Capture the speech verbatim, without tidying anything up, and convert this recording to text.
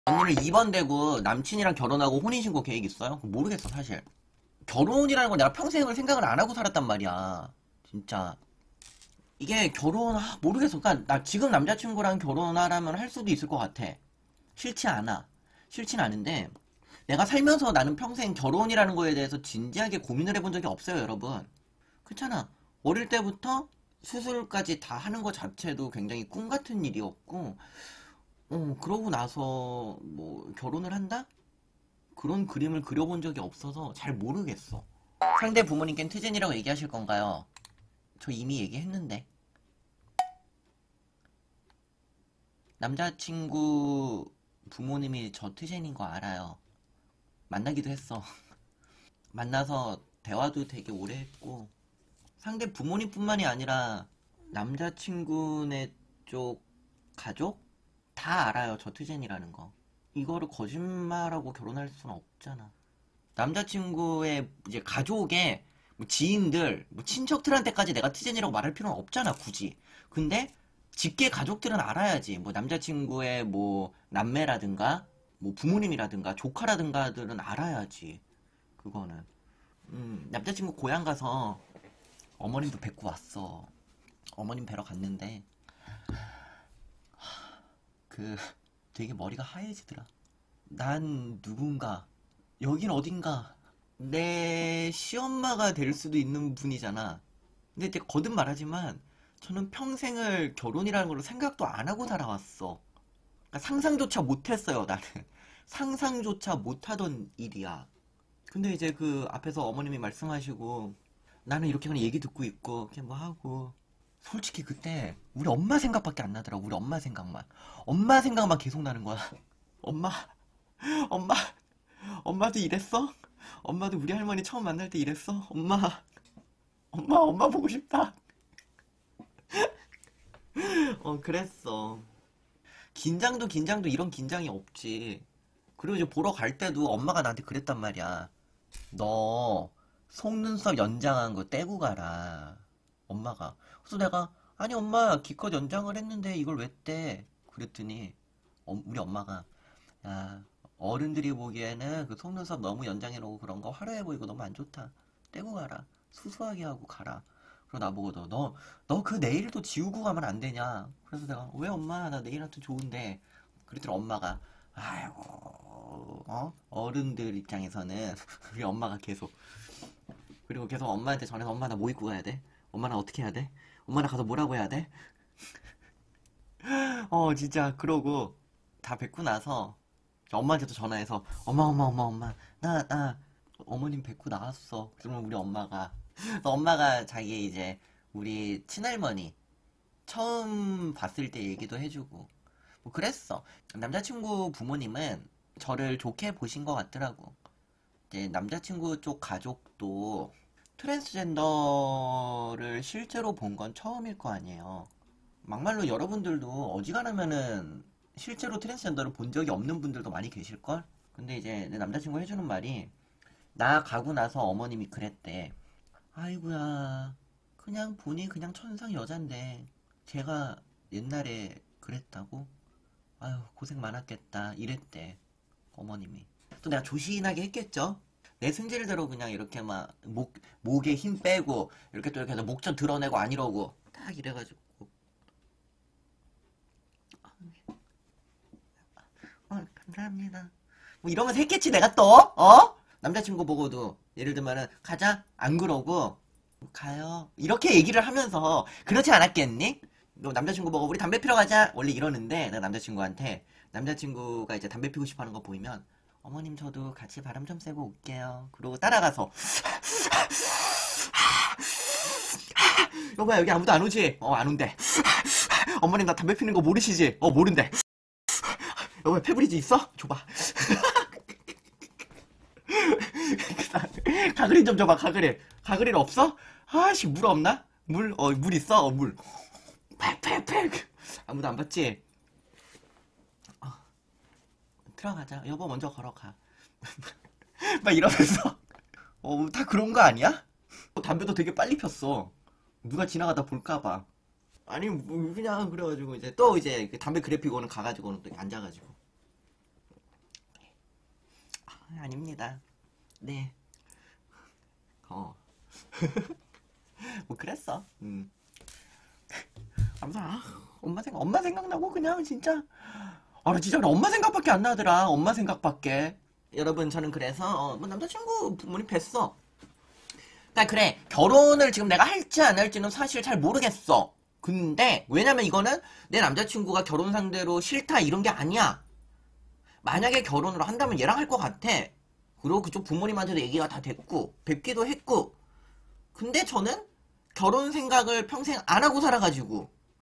언니는 입원되고 남친이랑 결혼하고 혼인신고 계획 있어요? 모르겠어 사실. 결혼이라는 건 내가 평생을 생각을 안 하고 살았단 말이야. 진짜 이게 결혼 아, 모르겠어. 그러니까 나 지금 남자친구랑 결혼하라면 할 수도 있을 것 같아. 싫지 않아. 싫진 않은데 내가 살면서 나는 평생 결혼이라는 거에 대해서 진지하게 고민을 해본 적이 없어요, 여러분. 그렇잖아. 어릴 때부터 수술까지 다 하는 것 자체도 굉장히 꿈 같은 일이었고, 어, 그러고 나서 뭐 결혼을 한다? 그런 그림을 그려본 적이 없어서 잘 모르겠어. 상대 부모님께는 트젠이라고 얘기하실 건가요? 저 이미 얘기했는데. 남자친구 부모님이 저 트젠인 거 알아요. 만나기도 했어. 만나서 대화도 되게 오래 했고, 상대 부모님뿐만이 아니라 남자친구네 쪽 가족? 다 알아요, 저 트젠이라는 거. 이거를 거짓말하고 결혼할 수는 없잖아. 남자친구의 이제 가족의 뭐 지인들, 뭐 친척들한테까지 내가 트젠이라고 말할 필요는 없잖아, 굳이. 근데 직계 가족들은 알아야지. 뭐 남자친구의 뭐 남매라든가, 뭐 부모님이라든가, 조카라든가들은 알아야지. 그거는. 음, 남자친구 고향 가서 어머님도 뵙고 왔어. 어머님 뵈러 갔는데, 그, 되게 머리가 하얘지더라. 난 누군가, 여긴 어딘가, 내 시엄마가 될 수도 있는 분이잖아. 근데 이제 거듭 말하지만 저는 평생을 결혼이라는 걸 생각도 안 하고 살아왔어. 그러니까 상상조차 못했어요, 나는. 상상조차 못하던 일이야. 근데 이제 그 앞에서 어머님이 말씀하시고 나는 이렇게 그냥 얘기 듣고 있고 그냥 뭐 하고 솔직히 그때 우리 엄마 생각밖에 안 나더라고. 우리 엄마 생각만. 엄마 생각만 계속 나는 거야. 엄마, 엄마, 엄마도 이랬어? 엄마도 우리 할머니 처음 만날 때 이랬어? 엄마, 엄마, 엄마 보고 싶다. 어, 그랬어. 긴장도 긴장도 이런 긴장이 없지. 그리고 이제 보러 갈 때도 엄마가 나한테 그랬단 말이야. 너 속눈썹 연장한 거 떼고 가라. 엄마가. 그래서 내가 아니 엄마 기껏 연장을 했는데 이걸 왜 떼? 그랬더니 어, 우리 엄마가 야 어른들이 보기에는 그 속눈썹 너무 연장해놓고 그런 거 화려해 보이고 너무 안 좋다. 떼고 가라. 수수하게 하고 가라. 그리고 나보고도 너 너 그 네일도 지우고 가면 안 되냐? 그래서 내가 왜 엄마 나 네일 아트 좋은데 그랬더니 엄마가 아이고 어 어른들 입장에서는 우리 엄마가 계속 그리고 계속 엄마한테 전해서 엄마 나 뭐 입고 가야 돼? 엄마 나 어떻게 해야 돼? 엄마 나 가서 뭐라고 해야 돼? 어 진짜 그러고 다 뵙고 나서 엄마한테도 전화해서 엄마 엄마 엄마 엄마 나 나 어머님 뵙고 나왔어. 그러면 우리 엄마가 엄마가 자기 이제 우리 친할머니 처음 봤을 때 얘기도 해주고 뭐 그랬어. 남자친구 부모님은 저를 좋게 보신 것 같더라고. 이제 남자친구 쪽 가족도 트랜스젠더를 실제로 본 건 처음일 거 아니에요. 막말로 여러분들도 어지간하면은 실제로 트랜스젠더를 본 적이 없는 분들도 많이 계실걸? 근데 이제 내 남자친구 해주는 말이 나 가고 나서 어머님이 그랬대. 아이고야, 그냥 보니 그냥 천상 여잔데 제가 옛날에 그랬다고? 아유, 고생 많았겠다. 이랬대. 어머님이. 또 내가 조신하게 했겠죠? 내 승질대로 그냥 이렇게 막 목, 목에 힘 빼고 이렇게 또 이렇게 해서 목젖 드러내고 안 이러고 딱 이래가지고 어, 감사합니다. 뭐 이러면서 했겠지 내가 또 어? 남자친구 보고도 예를 들면은 가자 안 그러고 가요 이렇게 얘기를 하면서 그렇지 않았겠니? 너 남자친구 보고 우리 담배 피러 가자 원래 이러는데 내가 남자친구한테 남자친구가 이제 담배 피고 싶어 하는 거 보이면 어머님 저도 같이 바람 좀 쐬고 올게요. 그러고 따라가서 여보야 여기 아무도 안 오지? 어 안 온대. 어머님 나 담배 피는 거 모르시지? 어 모른대. 여보야 페브리즈 있어? 줘봐. 가그린 좀 줘봐 가그린. 가그린 없어? 아씨 물 없나? 물? 어 물 있어? 어 물. 팩팩팩. 아무도 안 봤지? 어, 들어가자. 여보 먼저 걸어가. 막 이러면서 어 다 그런 거 아니야? 어, 담배도 되게 빨리 폈어. 누가 지나가다 볼까봐. 아니 뭐 그냥 그래가지고 이제 또 이제 그 담배 그래 피고는 가가지고는 또 앉아가지고 아닙니다. 네. 어. 뭐 그랬어. 음. 아무튼 아, 엄마 생각 엄마 생각나고 그냥 진짜 아 진짜 그래. 엄마 생각밖에 안 나더라. 엄마 생각밖에. 여러분 저는 그래서 어, 뭐 남자친구 부모님 뵀어. 그러니까 그래 결혼을 지금 내가 할지 안 할지는 사실 잘 모르겠어. 근데 왜냐면 이거는 내 남자친구가 결혼 상대로 싫다 이런 게 아니야. 만약에 결혼을 한다면 얘랑 할 것 같아. 그리고 그쪽 부모님한테도 얘기가 다 됐고 뵙기도 했고. 근데 저는 결혼 생각을 평생 안 하고 살아가지고